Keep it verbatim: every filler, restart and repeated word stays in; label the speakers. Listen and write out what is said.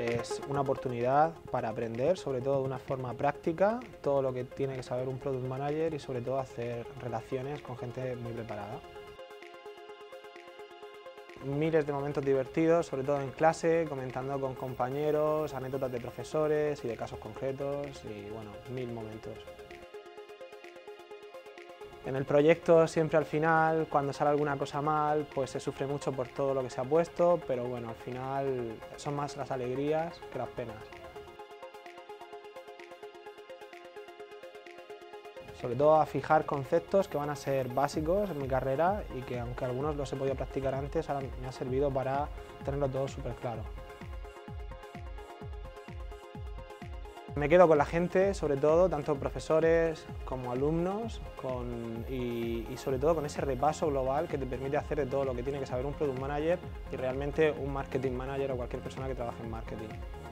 Speaker 1: es una oportunidad para aprender, sobre todo de una forma práctica, todo lo que tiene que saber un Product Manager y sobre todo hacer relaciones con gente muy preparada. Miles de momentos divertidos, sobre todo en clase, comentando con compañeros, anécdotas de profesores y de casos concretos y bueno, mil momentos. En el proyecto siempre al final, cuando sale alguna cosa mal, pues se sufre mucho por todo lo que se ha puesto, pero bueno, al final son más las alegrías que las penas. Sobre todo a fijar conceptos que van a ser básicos en mi carrera y que aunque algunos los he podido practicar antes, ahora me ha servido para tenerlo todo súper claro. Me quedo con la gente, sobre todo, tanto profesores como alumnos, con, y, y sobre todo con ese repaso global que te permite hacer de todo lo que tiene que saber un Product Manager y realmente un Marketing Manager o cualquier persona que trabaje en marketing.